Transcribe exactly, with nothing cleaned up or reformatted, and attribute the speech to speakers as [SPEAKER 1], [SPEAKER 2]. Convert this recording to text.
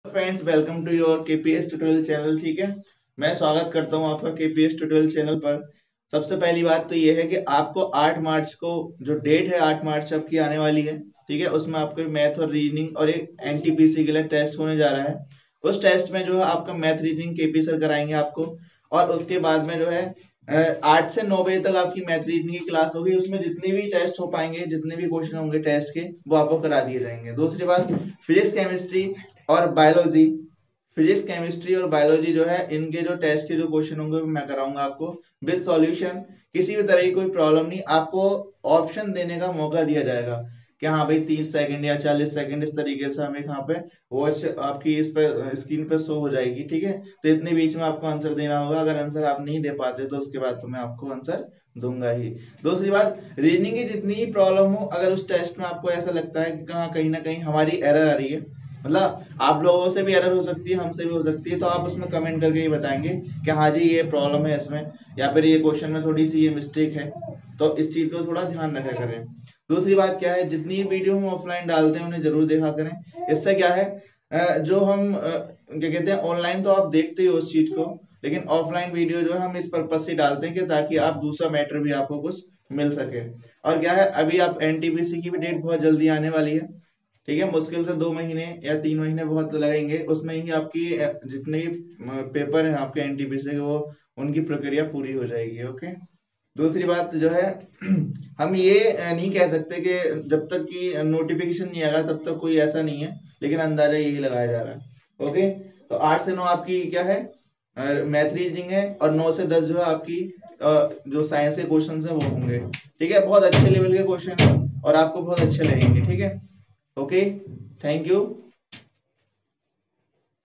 [SPEAKER 1] Friends, welcome to your KPS tutorial channel. ठीक है, मैं स्वागत करता हूं आपका केपीएस ट्यूटोरियल चैनल पर। सबसे पहली बात तो ये है कि आपको आठ मार्च को जो डेट है आठ मार्च आपकी आने वाली है, ठीक है, उसमें आपको मैथ और रीजनिंग और एक एनटीपीसी के लिए टेस्ट होने जा रहा है। उस टेस्ट में जो है आपका मैथ रीजनिंग केपी सर कराएंगे आपको, और उसके बाद में जो है अ, आठ से नौ बजे तक आपकी मैथ रीजनिंग की क्लास होगी। उसमें जितने भी टेस्ट हो पाएंगे, जितने भी क्वेश्चन होंगे टेस्ट के, वो आपको करा दिए जाएंगे। दूसरी बात, फिजिक्स केमिस्ट्री और बायोलॉजी फिजिक्स केमिस्ट्री और बायोलॉजी जो है, इनके जो टेस्ट के जो क्वेश्चन होंगे वो मैं कराऊंगा आपको विद सॉल्यूशन। किसी भी तरह की कोई प्रॉब्लम नहीं, आपको ऑप्शन देने का मौका दिया जाएगा कि हाँ भाई तीस सेकंड या चालीस सेकंड इस तरीके से हमें यहाँ पे वॉच आपकी इस पे स्क्रीन पे शो हो जाएगी। ठीक है, तो इतने बीच में आपको आंसर देना होगा। अगर आंसर आप नहीं दे पाते तो उसके बाद तो मैं आपको आंसर दूंगा ही। दूसरी बात, रीजनिंग की जितनी ही प्रॉब्लम हो, अगर उस टेस्ट में आपको ऐसा लगता है कि कहाँ कहीं ना कहीं हमारी एरर आ रही है, मतलब आप लोगों से भी एरर हो सकती है, हमसे भी हो सकती है, तो आप उसमें कमेंट करके ये बताएंगे कि हाँ जी ये प्रॉब्लम है इसमें, या फिर ये क्वेश्चन में थोड़ी सी ये मिस्टेक है, तो इस चीज को थोड़ा ध्यान रखा करें। दूसरी बात क्या है, जितनी वीडियो हम ऑफलाइन डालते हैं उन्हें जरूर देखा करें। इससे क्या है, अ, जो हम अ, क्या कहते हैं, ऑनलाइन तो आप देखते ही हो उस चीज को, लेकिन ऑफलाइन वीडियो जो है हम इस पर्पज से डालते हैं कि ताकि आप दूसरा मैटर भी आपको कुछ मिल सके। और क्या है, अभी आप एनटीपीसी की भी डेट बहुत जल्दी आने वाली है। ठीक है, मुश्किल से दो महीने या तीन महीने बहुत लगेंगे, उसमें ही आपकी अ, जितने भी पेपर हैं आपके एनटीपीसी के, वो उनकी प्रक्रिया पूरी हो जाएगी। ओके। दूसरी बात जो है हम ये अ, नहीं कह सकते कि जब तक कि नोटिफिकेशन नहीं आएगा तब तक कोई ऐसा नहीं है, लेकिन अंदाजा यही लगाया जा रहा है। ओके, तो आठ से नौ आपकी क्या है, मैथ रीजनिंग है, और नौ से दस जो है आपकी अ, जो साइंस के क्वेश्चन है वो होंगे। ठीक है, बहुत अच्छे लेवल के क्वेश्चन है और आपको बहुत अच्छे लगेंगे। ठीक है, ओके, थैंक यू।